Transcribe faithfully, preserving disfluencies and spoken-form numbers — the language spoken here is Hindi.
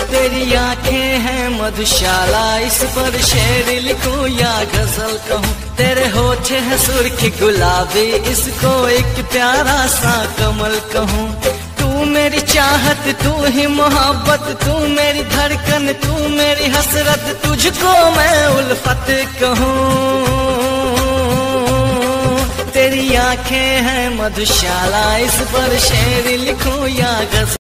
तेरी आंखें हैं मधुशाला, इस पर शेर लिखूं या गजल कहूँ। तेरे होठ है सुर्ख गुलाबी, इसको एक प्यारा सा कमल कहूँ। तू मेरी चाहत, तू ही मोहब्बत, तू मेरी धड़कन, तू मेरी हसरत, तुझको मैं उल्फत कहूँ। तेरी आंखें हैं मधुशाला, इस पर शेर लिखूं या गजल।